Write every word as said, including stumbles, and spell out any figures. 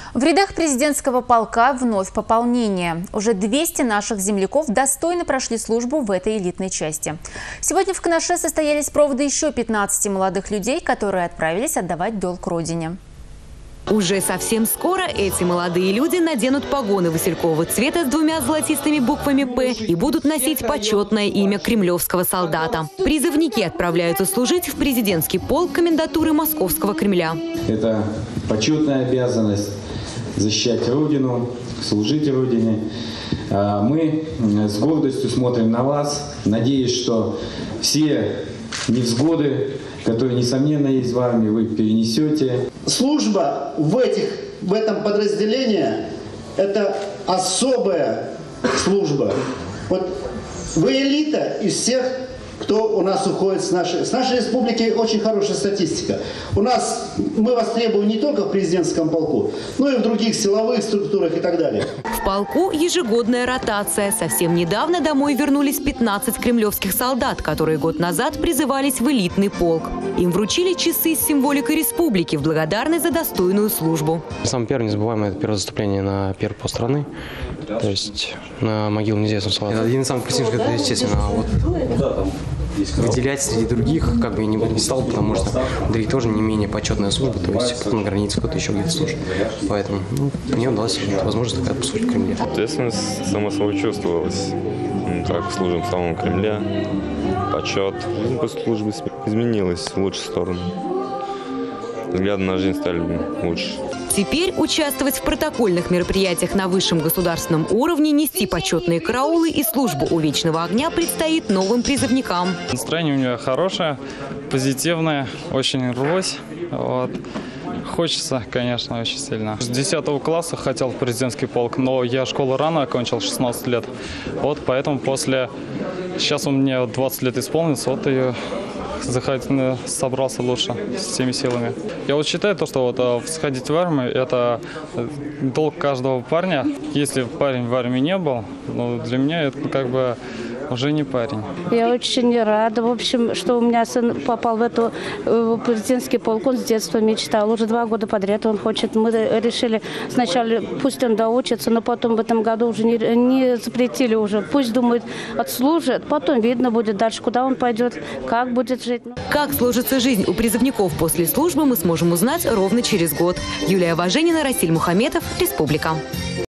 В рядах президентского полка вновь пополнение. Уже двести наших земляков достойно прошли службу в этой элитной части. Сегодня в Канаше состоялись проводы еще пятнадцати молодых людей, которые отправились отдавать долг родине. Уже совсем скоро эти молодые люди наденут погоны василькового цвета с двумя золотистыми буквами «П» и будут носить почетное имя кремлевского солдата. Призывники отправляются служить в президентский полк комендатуры Московского Кремля. Это почетная обязанность защищать Родину, служить Родине. Мы с гордостью смотрим на вас. Надеюсь, что все невзгоды, которые, несомненно, есть в армии, вы перенесете. Служба в, этих, в этом подразделении – это особая служба. Вот вы элита из всех, кто у нас уходит с нашей, с нашей республики. Очень хорошая статистика. У нас мы востребованы не только в президентском полку, но и в других силовых структурах и так далее. В полку ежегодная ротация. Совсем недавно домой вернулись пятнадцать кремлевских солдат, которые год назад призывались в элитный полк. Им вручили часы с символикой республики в благодарность за достойную службу. Самое первое незабываемое – это первое заступление на первый пост страны, то есть на могилу неизвестного солдата. Один из самых престижных, это, естественно, вот выделять среди других как бы не, не стал, потому что других тоже не менее почетная служба, то есть кто на границе, кто-то еще где-то служит. Поэтому ну, мне удалось возможность такая послужить в Кремле. Ответственность само собой чувствовалась. Так, служим в самом Кремле. Почет. После службы изменилась в лучшую сторону. Взгляды на жизнь стали лучше. Теперь участвовать в протокольных мероприятиях на высшем государственном уровне, нести почетные караулы и службу у Вечного огня предстоит новым призывникам. Настроение у меня хорошее, позитивное, очень рвусь. Вот. Хочется, конечно, очень сильно. С десятого класса хотел в президентский полк, но я школу рано окончил, шестнадцать лет. Вот поэтому после... Сейчас у меня двадцать лет исполнится, вот и... собрался лучше с всеми силами. Я вот считаю, то, что вот сходить в армию – это долг каждого парня. Если парень в армии не был, ну, для меня это как бы уже не парень. Я очень рада, в общем, что у меня сын попал в эту в президентский полк. Он с детства мечтал. Уже два года подряд он хочет. Мы решили сначала, пусть он доучится, но потом в этом году уже не, не запретили уже. Пусть, думает, отслужит. Потом видно будет дальше, куда он пойдет, как будет жить. Как сложится жизнь у призывников после службы, мы сможем узнать ровно через год. Юлия Важенина, Расиль Мухаметов, Республика.